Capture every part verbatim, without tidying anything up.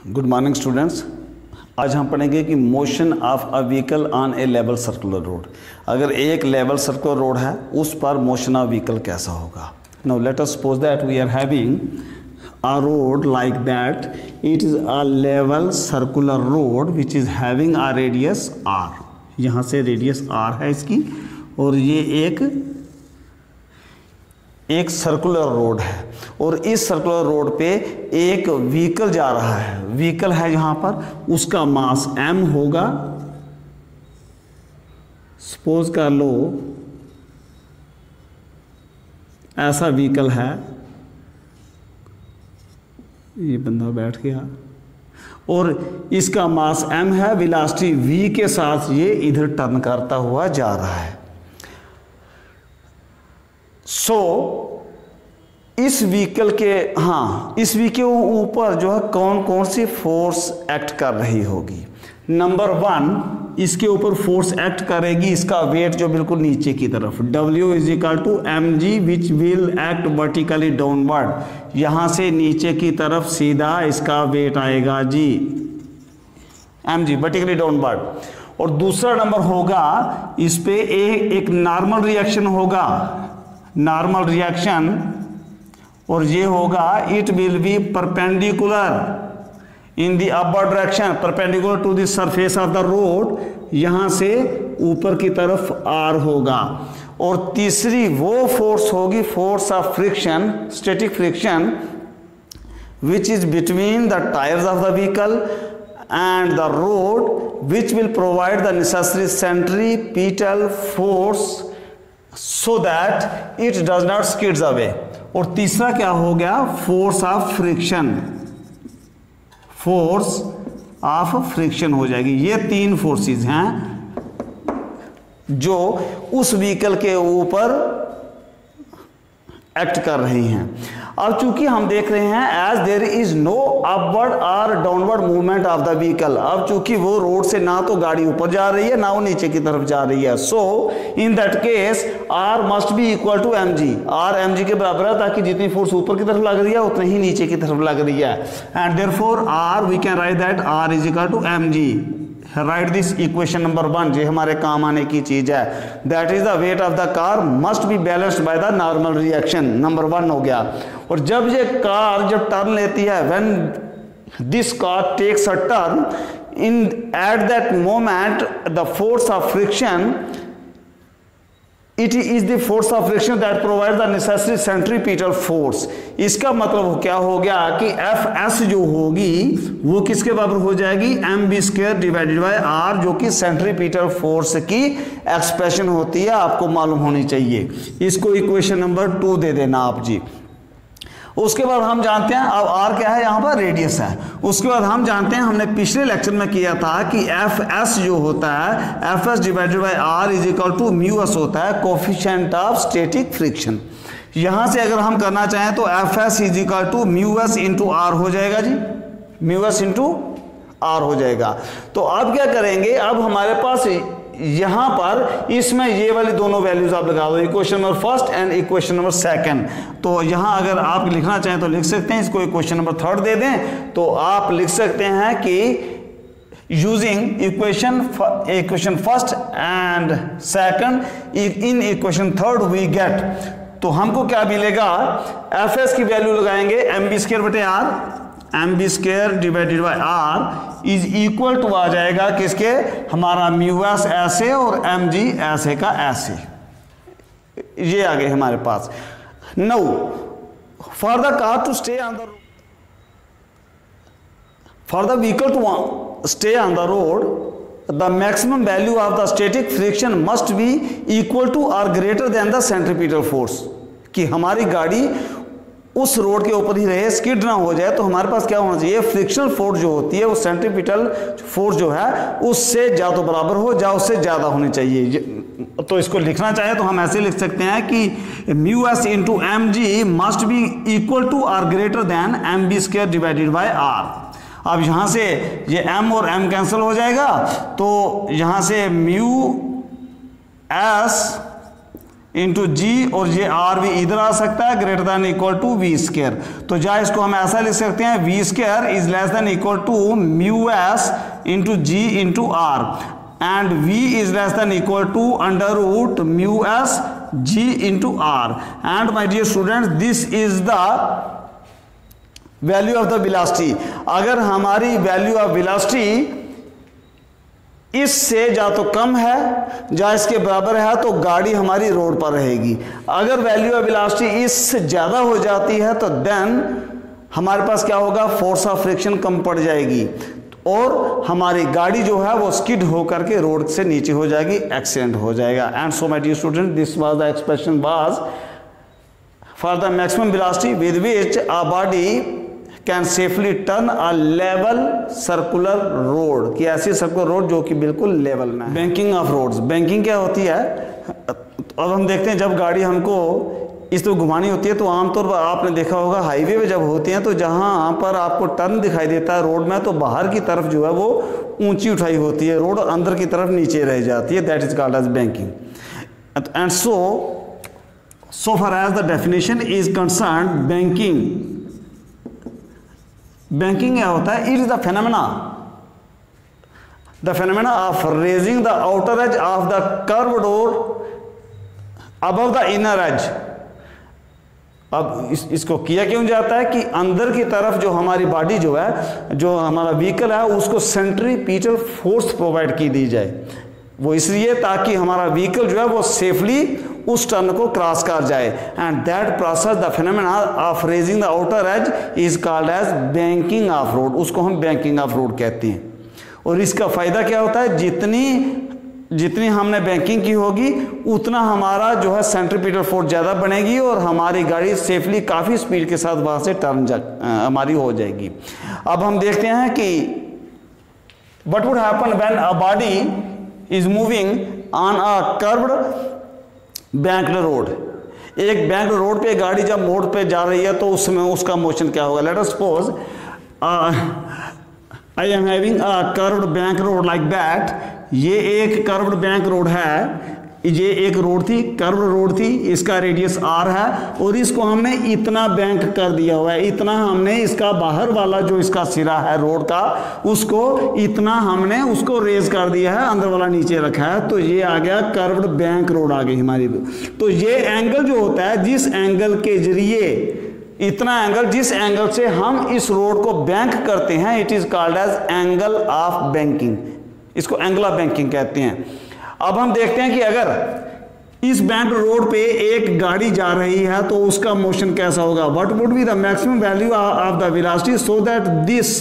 Good morning students. आज हम पढ़ेंगे कि motion of a vehicle on a level circular road. अगर एक लेवल सर्कुलर रोड है उस पर मोशन ऑफ व्हीकल कैसा होगा। Now let us suppose that we are having a road like that. It is a level circular road which is having a radius r. यहाँ से radius r है इसकी, और ये एक एक सर्कुलर रोड है, और इस सर्कुलर रोड पे एक व्हीकल जा रहा है। व्हीकल है यहाँ पर, उसका मास m होगा। सपोज कर लो ऐसा व्हीकल है, ये बंदा बैठ गया और इसका मास m है, वेलोसिटी v के साथ ये इधर टर्न करता हुआ जा रहा है। सो so, इस व्हीकल के हाँ इस व्हीकल के ऊपर जो है कौन कौन सी फोर्स एक्ट कर रही होगी। नंबर वन, इसके ऊपर फोर्स एक्ट करेगी इसका वेट जो बिल्कुल नीचे की तरफ, W is equal to M G which will act vertically downward. यहाँ से नीचे की तरफ सीधा इसका वेट आएगा जी एम जी वर्टिकली डाउनवर्ड। और दूसरा नंबर होगा इस पे एक, एक नॉर्मल रिएक्शन होगा, नॉर्मल रिएक्शन, और ये होगा it will be perpendicular in the upward direction perpendicular to the surface of the road. यहाँ से ऊपर की तरफ आर होगा। और तीसरी वो फोर्स होगी force of friction, static friction, which is between the tyres of the vehicle and the road, which will provide the necessary centripetal force so that it does not skids away. और तीसरा क्या हो गया, force of friction, force of friction हो जाएगी। ये तीन forces हैं जो उस व्हीकल के ऊपर एक्ट कर रही हैं। अब चूंकि हम देख रहे हैं as there is no upward और downward movement of the vehicle, अब चूंकि वो रोड से ना तो गाड़ी ऊपर जा रही है ना वो नीचे की तरफ जा रही है। So in that case R must be equal to M G, R M G के बराबर है, ताकि जितनी फोर्स ऊपर की तरफ लग रही है उतनी ही नीचे की तरफ लग रही है। And therefore R we can write that R is equal to M G. Right this equation number one, जो हमारे काम आने की चीज है। That is the weight of the car must be balanced by the normal reaction, number one हो गया। और जब ये कार जब टर्न लेती है, when this car takes a turn, in at that moment the force of friction, it is the force of friction that provide the necessary centripetal force. इसका मतलब क्या हो गया कि एफ एस जो होगी वो किसके बराबर हो जाएगी, M B square divided by R, जो कि सेंट्रीपिटल फोर्स की एक्सप्रेशन होती है, आपको मालूम होनी चाहिए। इसको इक्वेशन नंबर टू दे देना आप जी। उसके बाद हम जानते हैं अब आर क्या है, यहाँ पर रेडियस है। उसके बाद हम जानते हैं, हमने पिछले लेक्चर में किया था कि एफ एस जो होता है, F S divided by R is equal to mu S होता है, कोफिशिएंट ऑफ स्टैटिक फ्रिक्शन। यहाँ से अगर हम करना चाहें तो F S is equal to mu S into R हो जाएगा जी, म्यू एस इंटू आर हो जाएगा। तो अब क्या करेंगे, अब हमारे पास यहां पर इसमें ये वाली दोनों वैल्यूज आप लगा दो, equation number first and equation number second. तो यहां अगर आप लिखना चाहें तो लिख सकते हैं, इसको इक्वेशन नंबर थर्ड दे दें तो आप लिख सकते हैं कि using equation equation first and second in equation third we get, तो हमको क्या मिलेगा, एफ एस की वैल्यू लगाएंगे एम बी स्क्वायर बटे R, M B square divided by R is equal to आ जाएगा किसके, हमारा म्यू एस ऐसे और एम जी ऐसे का ऐसे। ये आ गए हमारे पास। Now for the car to stay on the for the vehicle to stay on the road, the maximum value of the static friction must be equal to और greater than the centripetal force. कि हमारी गाड़ी उस road के ऊपर ही रहे, skid ना हो जाए, तो हमारे पास क्या होना चाहिए, फ्रिक्शनल फोर्स जो होती है वो सेंट्रीपिटल फोर्स जो है उससे या तो बराबर हो या उससे ज़्यादा होनी चाहिए। तो इसको लिखना चाहे तो हम ऐसे लिख सकते हैं कि mu S into M G must be equal to और greater than M B square divided by R. अब यहाँ से ये m और m कैंसिल हो जाएगा, तो यहाँ से म्यू एस इंटू जी, और ये आर भी इधर आ सकता है, greater than equal to V square. तो जा इसको हम ऐसा लिख सकते हैं, V square is less than equal to mu S into G into R, and v is less than equal to under root mu s g into r, and my dear students this is the value of the velocity। अगर हमारी value of velocity इससे जा तो कम है या इसके बराबर है तो गाड़ी हमारी रोड पर रहेगी। अगर वैल्यू ऑफ वेलोसिटी इससे ज़्यादा हो जाती है तो देन हमारे पास क्या होगा, फोर्स ऑफ फ्रिक्शन कम पड़ जाएगी और हमारी गाड़ी जो है वो स्किड होकर के रोड से नीचे हो जाएगी, एक्सीडेंट हो जाएगा। And so my dear student, this was the expression was for the maximum velocity with which a body can safely turn a level circular road, कि ऐसी सर्कुलर रोड जो कि बिल्कुल लेवल में है। बैंकिंग ऑफ रोड्स, बैंकिंग क्या होती है, अब हम देखते हैं जब गाड़ी हमको इस तरह घुमानी होती है तो आमतौर पर आपने देखा होगा हाईवे पे जब होते हैं तो जहाँ पर आपको टर्न दिखाई देता है रोड में, तो बाहर की तरफ जो है वो ऊंची उठाई होती है, रोड अंदर की तरफ नीचे रह जाती है, that is called as banking. And so so far as the definition is concern, banking banking क्या होता है, it is the phenomena the phenomena of raising the outer edge of the curve road above the inner edge. अब इस, इसको किया क्यों जाता है कि अंदर की तरफ जो हमारी बॉडी जो है, जो हमारा व्हीकल है, उसको सेंट्रीपिटल फोर्स प्रोवाइड की दी जाए। वो इसलिए ताकि हमारा व्हीकल जो है वो सेफली उस टर्न को क्रॉस कर जाए, and that process the phenomena of raising the outer edge is called as banking of road, उसको हम बैंकिंग ऑफ रोड कहते हैं। और इसका फायदा क्या होता है, जितनी जितनी हमने बैंकिंग की होगी उतना हमारा जो है सेंट्रीपिटल फोर्स ज़्यादा बनेगी और हमारी गाड़ी सेफली काफ़ी स्पीड के साथ वहाँ से टर्न हमारी हो जाएगी। अब हम देखते हैं कि what would happen when a body is moving on a curved banked road. एक बैंक्ड रोड पे गाड़ी जब मोड़ पे जा रही है तो उसमें उसका मोशन क्या होगा, let us suppose I am having a curved bank road like that. ये एक कर्व्ड बैंक रोड है, ये एक रोड थी, कर्व्ड रोड थी, इसका रेडियस आर है और इसको हमने इतना बैंक कर दिया हुआ है, इतना हमने इसका बाहर वाला जो इसका सिरा है रोड का उसको इतना हमने उसको रेज कर दिया है, अंदर वाला नीचे रखा है, तो ये आ गया कर्व्ड बैंक रोड आ गई हमारी। तो ये एंगल जो होता है, जिस एंगल के जरिए इतना एंगल, जिस एंगल से हम इस रोड को बैंक करते हैं, it is called as angle of banking, इसको एंगल ऑफ बैंकिंग कहते हैं। अब हम देखते हैं कि अगर इस बैंक रोड पे एक गाड़ी जा रही है तो उसका मोशन कैसा होगा, what would be the maximum value of the velocity so that this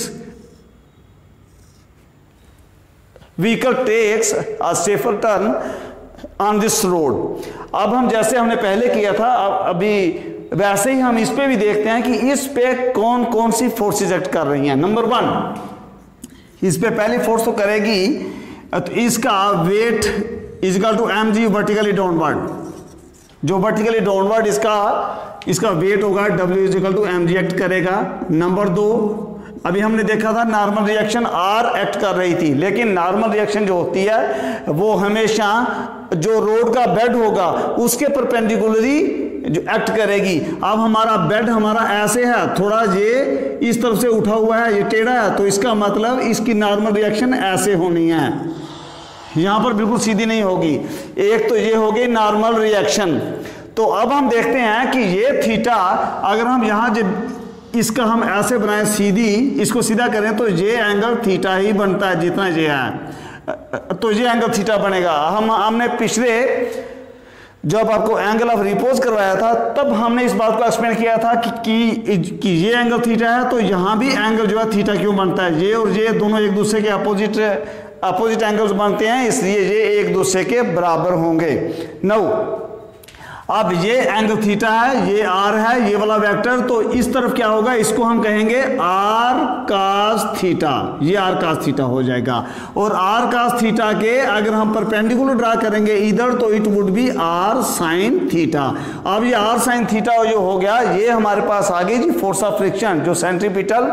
vehicle takes a safer turn on this road. अब हम जैसे हमने पहले किया था, अब अभी वैसे ही हम इस पे भी देखते हैं कि इस पे कौन कौन सी फोर्सेस एक्ट कर रही हैं। नंबर वन, इस पे पहली फोर्स तो करेगी, तो इसका weight is equal to M G vertically downward, जो वर्टिकली डाउनवर्ड इसका इसका वेट होगा W is equal to M G act करेगा। नंबर दो, अभी हमने देखा था नॉर्मल रिएक्शन आर एक्ट कर रही थी, लेकिन नॉर्मल रिएक्शन जो होती है वो हमेशा जो रोड का बेड होगा उसके परपेंडिकुलरी जो एक्ट करेगी। अब हमारा बेड हमारा ऐसे है, थोड़ा ये इस तरफ से उठा हुआ है, ये टेढ़ा है, तो इसका मतलब इसकी नॉर्मल रिएक्शन ऐसे होनी है, यहाँ पर बिल्कुल सीधी नहीं होगी। एक तो ये होगी नॉर्मल रिएक्शन। तो अब हम देखते हैं कि ये थीटा अगर हम यहाँ जब इसका हम ऐसे बनाएं सीधी, इसको सीधा करें तो ये एंगल थीटा ही बनता है जितना ये है, तो ये एंगल थीटा बनेगा। हम हमने पिछले जब आपको एंगल ऑफ रिपोज करवाया था तब हमने इस बात को एक्सप्लेन किया था कि कि, कि ये एंगल थीटा है, तो यहाँ भी एंगल जो है थीटा क्यों बनता है, ये और ये दोनों एक दूसरे के अपोजिट अपोजिट एंगल्स बनते हैं, इसलिए ये एक दूसरे के बराबर होंगे। नौ, अब ये एंगल थीटा है, ये आर है, ये वाला वेक्टर, तो इस तरफ क्या होगा, इसको हम कहेंगे आर कास थीटा, ये आर कास थीटा हो जाएगा। और आर कास थीटा के अगर हम परपेंडिकुलर ड्रा करेंगे इधर तो it would be R sine theta. अब ये आर साइन थीटा जो हो गया, ये हमारे पास आ गई जी फोर्स ऑफ फ्रिक्शन, जो सेंट्रीपिटल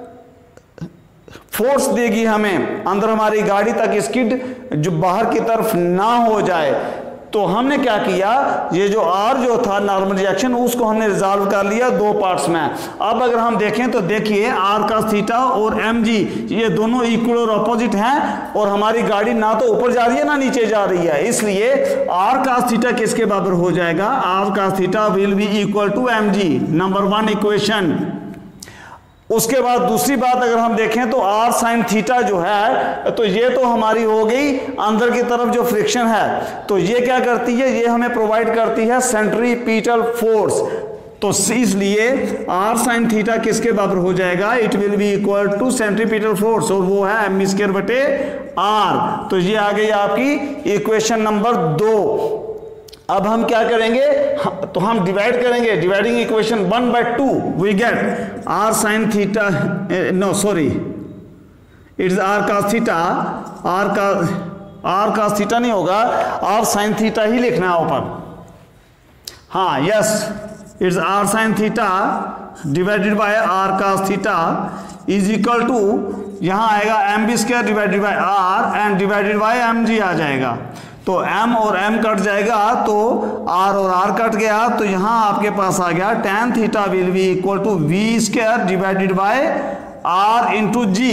फोर्स देगी हमें अंदर हमारी गाड़ी तक स्किड जो बाहर की तरफ ना हो जाए। तो हमने क्या किया, ये जो आर जो था नॉर्मल रिएक्शन उसको हमने रिजॉल्व कर लिया दो पार्ट्स में। अब अगर हम देखें तो देखिए आर cos थीटा और एम जी ये दोनों इक्वल और अपोजिट हैं और हमारी गाड़ी ना तो ऊपर जा रही है ना नीचे जा रही है, इसलिए आर cos थीटा किसके बराबर हो जाएगा, R cos theta will be equal to M G, number one equation. उसके बाद दूसरी बात अगर हम देखें तो आर साइन थीटा जो है तो ये तो हमारी हो गई अंदर की तरफ जो फ्रिक्शन है, तो ये क्या करती है, ये हमें प्रोवाइड करती है सेंट्रीपिटल फोर्स। तो इसलिए आर साइन थीटा किसके बराबर हो जाएगा, it will be equal to centripetal force और वो है एम स्क्वायर बटे आर। तो ये आ गई आपकी इक्वेशन नंबर दो। अब हम क्या करेंगे, तो हम डिवाइड करेंगे, dividing equation one by two we get R sine theta, no sorry it's R cos theta, R का आर cos थीटा नहीं होगा, आर साइन थीटा ही लिखना है ऊपर। हाँ yes, it's R sine theta divided by R cos theta is equal to, यहां आएगा M B square divided by R and divided by M G आ जाएगा। तो m और m कट जाएगा तो r और r कट गया, तो यहां आपके पास आ गया tan theta will be equal to V square divided by r into G,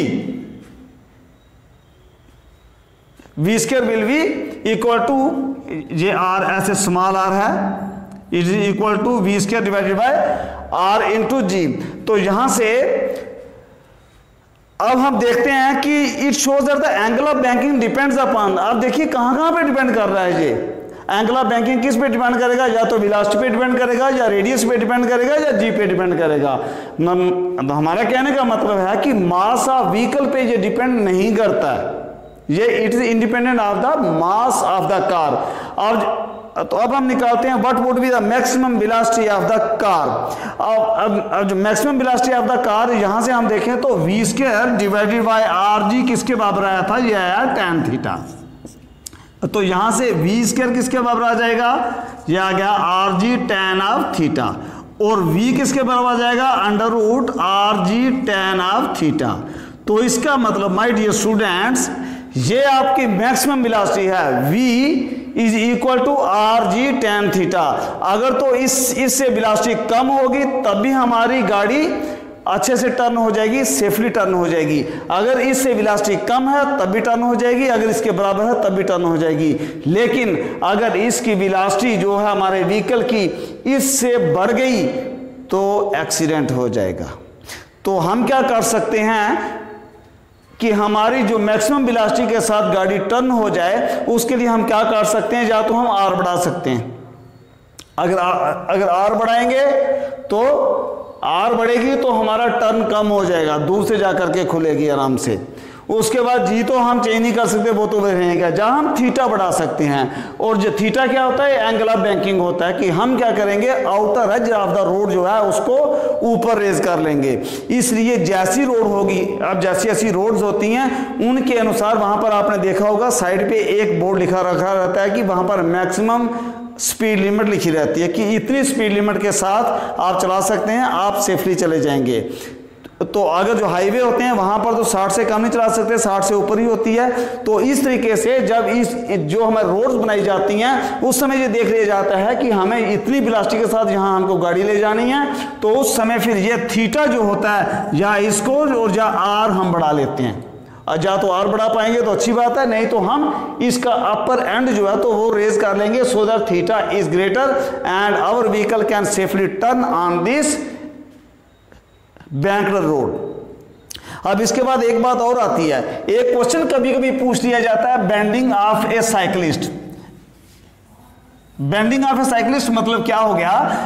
V square will be equal to, ये r ऐसे स्मॉल r है, it is equal to V square divided by r into G. तो यहां से अब हम देखते हैं कि it shows that the angle of banking depends upon, अब देखिए कहां कहां पे डिपेंड कर रहा है ये एंगल ऑफ बैंकिंग, किस पे डिपेंड करेगा, या तो वेलोसिटी पे डिपेंड करेगा, या रेडियस पे डिपेंड करेगा, या जी पे डिपेंड करेगा। हमारा कहने का मतलब है कि मास ऑफ व्हीकल पे ये डिपेंड नहीं करता है, ये it is independent of the mass of the car. अब तो अब हम निकालते हैं what would be the maximum velocity of the car. अब अब जो maximum velocity of the car यहां से हम देखें तो V square divided by R G किसके बराबर आया था, ये आया tan थीटा। तो यहां से वी स्क्वायर किसके बराबर आ जाएगा, ये आ गया R G tan of theta, और v किसके बराबर आ जाएगा, under root R G tan of theta. तो इसका मतलब माय डियर स्टूडेंट्स, ये आपकी मैक्सिमम वेलोसिटी है, v is equal to R G tan theta. अगर तो इस इससे वेलोसिटी कम होगी तब भी हमारी गाड़ी अच्छे से टर्न हो जाएगी, सेफली टर्न हो जाएगी। अगर इससे वेलोसिटी कम है तब भी टर्न हो जाएगी, अगर इसके बराबर है तब भी टर्न हो जाएगी। लेकिन अगर इसकी वेलोसिटी जो है हमारे व्हीकल की इससे बढ़ गई तो एक्सीडेंट हो जाएगा। तो हम क्या कर सकते हैं कि हमारी जो मैक्सिमम वेलोसिटी के साथ गाड़ी टर्न हो जाए, उसके लिए हम क्या कर सकते हैं, या तो हम आर बढ़ा सकते हैं। अगर आ, अगर आर बढ़ाएंगे तो आर बढ़ेगी तो हमारा टर्न कम हो जाएगा, दूर से जाकर के खुलेगी आराम से। उसके बाद जी तो हम चेंज नहीं कर सकते, वो तो रहेगा। जहां हम थीटा बढ़ा सकते हैं, और जो थीटा क्या होता है, एंगल ऑफ बैंकिंग होता है कि हम क्या करेंगे, outer edge of the road जो है उसको ऊपर रेज कर लेंगे। इसलिए जैसी रोड होगी, अब जैसी ऐसी रोड्स होती हैं उनके अनुसार वहां पर आपने देखा होगा साइड पे एक बोर्ड लिखा रखा रहता है कि वहां पर मैक्सिमम स्पीड लिमिट लिखी रहती है कि इतनी स्पीड लिमिट के साथ आप चला सकते हैं, आप सेफली चले जाएंगे। तो अगर जो हाईवे होते हैं वहां पर तो साठ से कम नहीं चला सकते, साठ से ऊपर ही होती है। तो इस तरीके से जब इस जो हमें रोड्स बनाई जाती हैं उस समय ये देख लिया जाता है कि हमें इतनी वेलोसिटी के साथ यहाँ हमको गाड़ी ले जानी है, तो उस समय फिर ये थीटा जो होता है या इसको और या आर हम बढ़ा लेते हैं। या तो आर बढ़ा पाएंगे तो अच्छी बात है, नहीं तो हम इसका अपर एंड जो है तो वो रेज कर लेंगे, so that theta is greater and our vehicle can safely turn on this banked road. अब इसके बाद एक बात और आती है, एक क्वेश्चन कभी कभी पूछ लिया जाता है, bending of a cyclist. Bending of a cyclist मतलब क्या हो गया,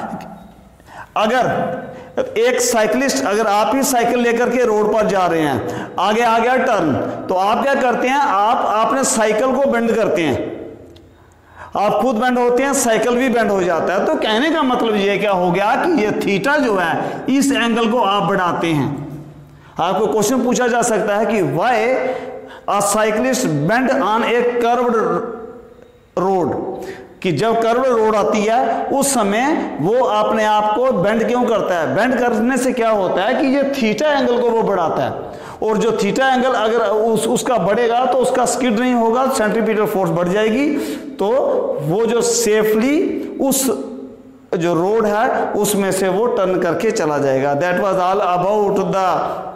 अगर एक साइकिलिस्ट, अगर आप ही साइकिल लेकर के रोड पर जा रहे हैं, आगे आ गया टर्न, तो आप क्या करते हैं, आप आपने साइकिल को बेंड करते हैं, आप खुद बेंड होते हैं, साइकिल भी बेंड हो जाता है। तो कहने का मतलब ये क्या हो गया कि ये थीटा जो है इस एंगल को आप बढ़ाते हैं। आपको क्वेश्चन पूछा जा सकता है कि why a cyclist bend on a curved road. कि जब कर्व रोड आती है उस समय वो अपने आप को बेंड क्यों करता है? बेंड करने से क्या होता है कि ये थीटा एंगल को वो बढ़ाता है, और जो थीटा एंगल अगर उस उसका बढ़ेगा तो उसका स्किड नहीं होगा, सेंट्रीपिटल फोर्स बढ़ जाएगी, तो वो जो सेफली उस जो रोड है उसमें से वो टर्न करके चला जाएगा। That was all about the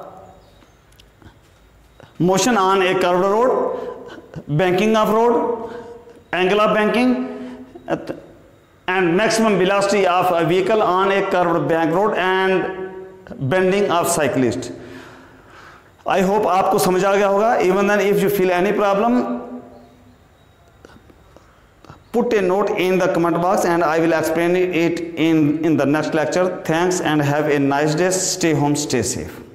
motion on a curved road, banking of road, angle of banking, and maximum velocity of a vehicle on a curved bank road and bending of cyclist. I hope आपको समझ आ गया होगा. Even then if you feel any problem, put a note in the comment box and I will explain it in in the next lecture. Thanks and have a nice day. Stay home, stay safe.